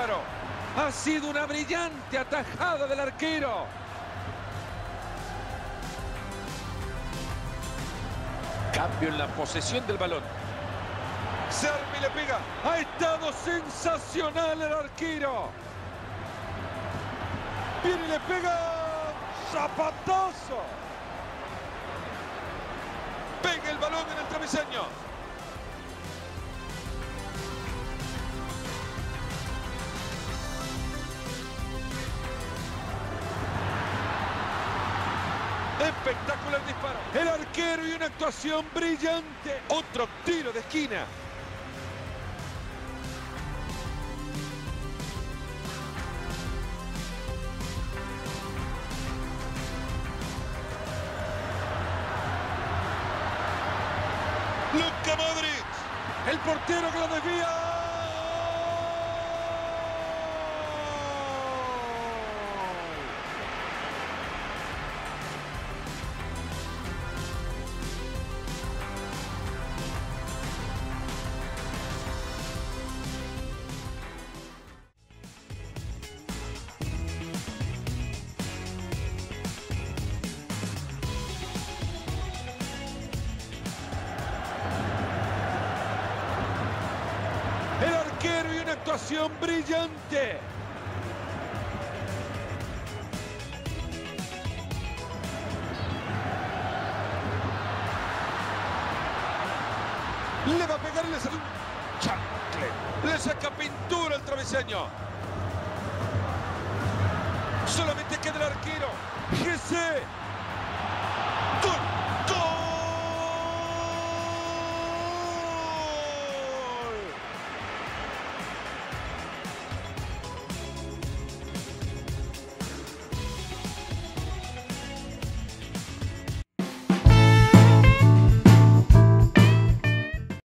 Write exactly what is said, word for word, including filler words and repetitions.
disparo. Ha sido una brillante atajada del arquero. Cambio en la posesión del balón. Se arma y le pega. Ha estado sensacional el arquero. Viene y le pega. ¡Zapatazo! Pega el balón en el travesaño. Espectacular disparo. El arquero y una actuación brillante. Otro tiro de esquina. Luka Modric. El portero que lo desvía. El arquero y una actuación brillante. Le va a pegar y le sale un chancle. Le saca pintura al travesaño. Solamente queda el arquero. G C